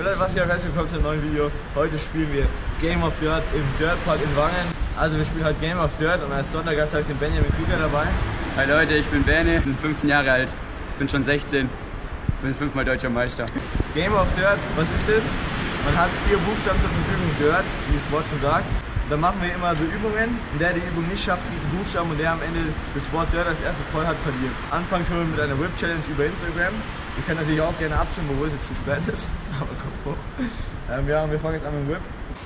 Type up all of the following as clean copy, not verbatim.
Leute, was geht? Herzlich willkommen zu einem neuen Video. Heute spielen wir Game of Dirt im Dirtpark in Wangen. Also wir spielen heute Game of Dirt und als Sondergast habe ich den Benjamin Krüger dabei. Hi Leute, ich bin Bene, bin 15 Jahre alt, bin schon 16, bin 5-mal deutscher Meister. Game of Dirt, was ist das? Man hat 4 Buchstaben zur Verfügung, Dirt, wie das Wort schon sagt. Dann machen wir immer so Übungen und der die Übung nicht schafft, kriegt einen Buchstaben und der am Ende das Wort Dirt als erstes voll hat, verliert. Anfangen tun wir mit einer Whip-Challenge über Instagram. Ihr könnt natürlich auch gerne abstimmen, obwohl es jetzt zu spät ist. Aber kommt hoch. Wir fangen jetzt an mit dem Whip.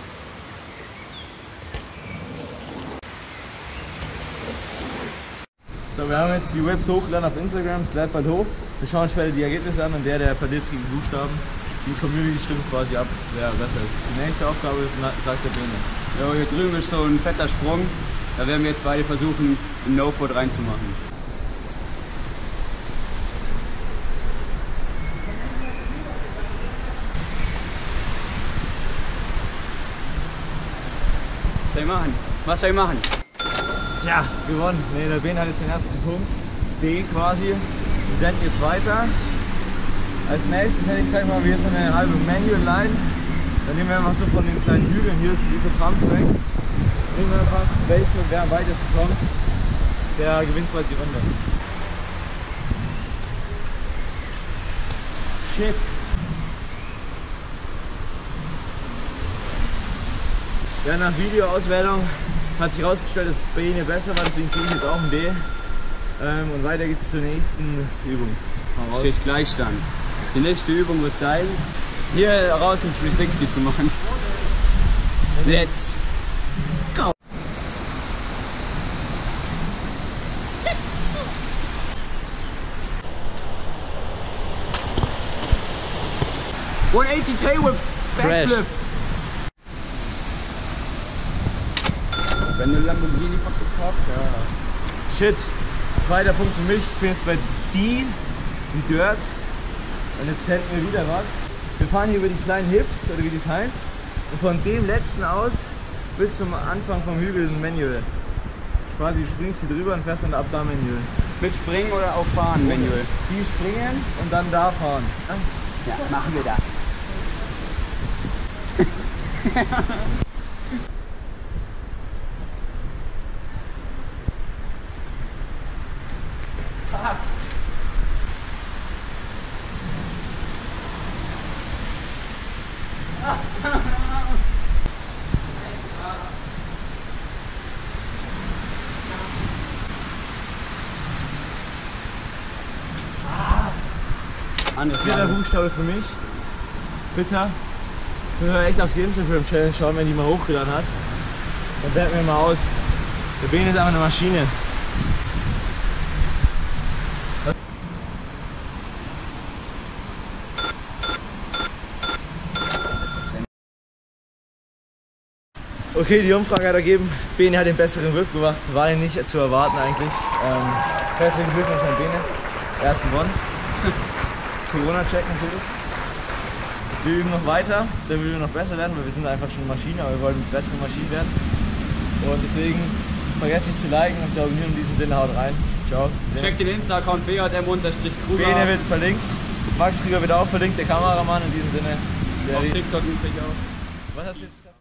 So, wir haben jetzt die Whips hochgeladen auf Instagram, es lädt bald hoch. Wir schauen später die Ergebnisse an und der verliert, kriegt einen Buchstaben. Die Community stimmt quasi ab, wer besser ist. Die nächste Aufgabe ist, sagt der Bene. So, hier drüben ist so ein fetter Sprung. Da werden wir jetzt beide versuchen, einen No-Foot reinzumachen. Was soll ich machen? Was soll ich machen? Tja, gewonnen. Ne, der Bene hat jetzt den ersten Punkt. B quasi. Wir senden jetzt weiter. Als nächstes hätte ich gesagt, machen wir jetzt eine halbe Manual Line. Dann nehmen wir einfach so von den kleinen Hügeln, hier ist diese Pumptrack. Nehmen wir einfach welchen und wer am weitesten kommt, der gewinnt quasi die Runde. Shit. Ja, nach Videoauswertung hat sich herausgestellt, dass Bene besser war, deswegen kriege ich jetzt auch ein D. Und weiter geht es zur nächsten Übung. Steht Gleichstand. Die nächste Übung wird sein, hier raus ins 360 zu machen. Let's go! 180 Tailwhip Backflip! Wenn du Lamborghini verkauft, ja. Shit, zweiter Punkt für mich. Ich bin jetzt bei D wie Dirt. Und jetzt senden wir wieder was. Wir fahren hier über die kleinen Hips, oder wie das heißt. Und von dem letzten aus bis zum Anfang vom Hügel ein Manual. Quasi du springst hier drüber und fährst dann ab da Manual. Mit Springen oder auch Fahren, Manual? Die springen und dann da fahren. Ja, machen wir das. Vierter Buchstabe für mich. Bitter. Jetzt müssen wir echt auf die Instagram-Challenge schauen, wenn die mal hochgeladen hat. Dann werten wir mal aus. Der Bene ist einfach eine Maschine. Okay, die Umfrage hat ergeben, Bene hat den besseren Whip gemacht. War ja nicht zu erwarten eigentlich. Herzlichen Glückwunsch an Bene. Er hat gewonnen. Corona-Check natürlich. Wir üben noch weiter, dann will wir noch besser werden, weil wir sind einfach schon Maschinen, aber wir wollen bessere Maschinen werden. Und deswegen vergesst nicht zu liken und zu abonnieren. In diesem Sinne, haut rein. Ciao. Checkt den Insta-Account BJM_Krüger. Bene wird verlinkt, Max Krüger wird auch verlinkt, der Kameramann. In diesem Sinne, auf TikTok übrigens auch. Was hast du jetzt gesagt?